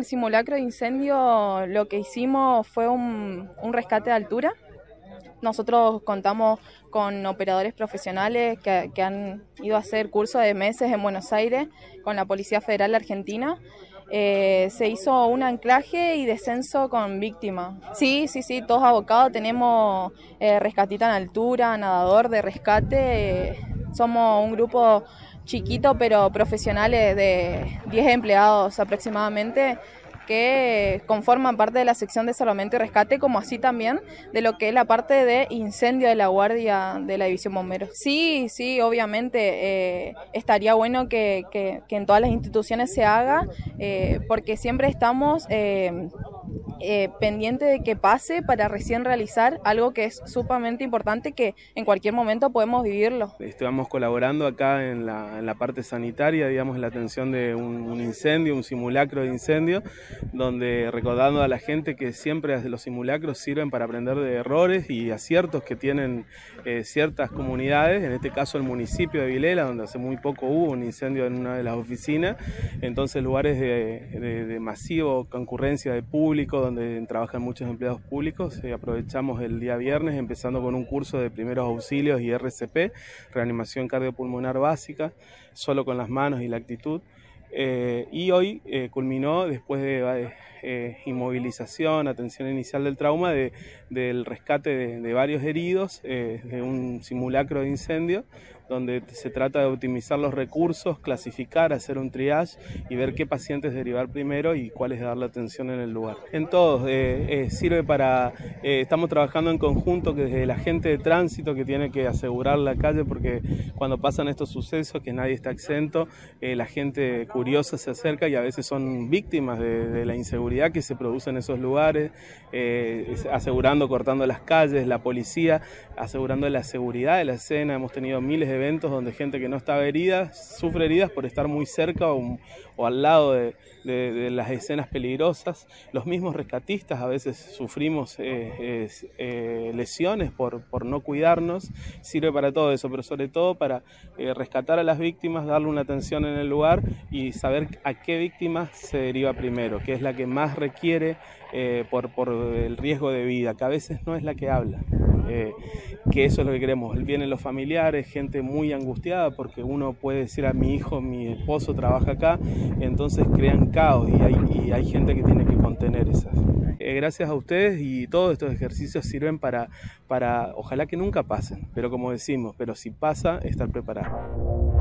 el simulacro de incendio lo que hicimos fue un rescate de altura. Nosotros contamos con operadores profesionales que han ido a hacer cursos de meses en Buenos Aires con la Policía Federal Argentina. Se hizo un anclaje y descenso con víctimas. Sí, todos abocados. Tenemos rescatista en altura, nadador de rescate. Somos un grupo chiquito pero profesionales de 10 empleados aproximadamente, que conforman parte de la sección de salvamento y rescate, como así también de lo que es la parte de incendio de la guardia de la División Bomberos. Sí, obviamente estaría bueno que en todas las instituciones se haga, porque siempre estamos pendiente de que pase para recién realizar algo que es sumamente importante, que en cualquier momento podemos vivirlo. Estamos colaborando acá en la parte sanitaria, digamos, en la atención de un incendio, un simulacro de incendio, donde recordando a la gente que siempre los simulacros sirven para aprender de errores y aciertos que tienen ciertas comunidades, en este caso el municipio de Vilela, donde hace muy poco hubo un incendio en una de las oficinas. Entonces lugares de masiva concurrencia de público, donde trabajan muchos empleados públicos, aprovechamos el día viernes empezando con un curso de primeros auxilios y RCP, reanimación cardiopulmonar básica, solo con las manos y la actitud. Y hoy culminó, después de inmovilización, atención inicial del trauma, del rescate de varios heridos, de un simulacro de incendio, donde se trata de optimizar los recursos, clasificar, hacer un triage y ver qué pacientes derivar primero y cuáles darle atención en el lugar. En todos, sirve para, estamos trabajando en conjunto desde el agente de tránsito que tiene que asegurar la calle, porque cuando pasan estos sucesos, que nadie está exento, la gente curiosa se acerca y a veces son víctimas de la inseguridad que se produce en esos lugares, asegurando, cortando las calles, la policía, asegurando la seguridad de la escena. Hemos tenido miles de eventos donde gente que no estaba herida sufre heridas por estar muy cerca o al lado de las escenas peligrosas. Los mismos rescatistas a veces sufrimos lesiones por no cuidarnos. Sirve para todo eso, pero sobre todo para rescatar a las víctimas, darle una atención en el lugar y saber a qué víctima se deriva primero, que es la que más requiere por el riesgo de vida, que a veces no es la que habla. Que eso es lo que queremos. Vienen los familiares, gente muy angustiada porque uno puede decir a mi hijo, mi esposo trabaja acá, entonces crean caos y hay gente que tiene que contener esas. Gracias a ustedes, y todos estos ejercicios sirven para ojalá que nunca pasen, pero como decimos, pero si pasa, estar preparado.